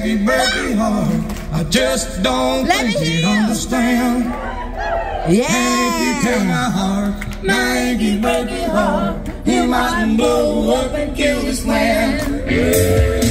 he break your heart, I just don't think he'd understand. Yeah. And if you take my heart, make he break your heart, he might blow up and kill this man.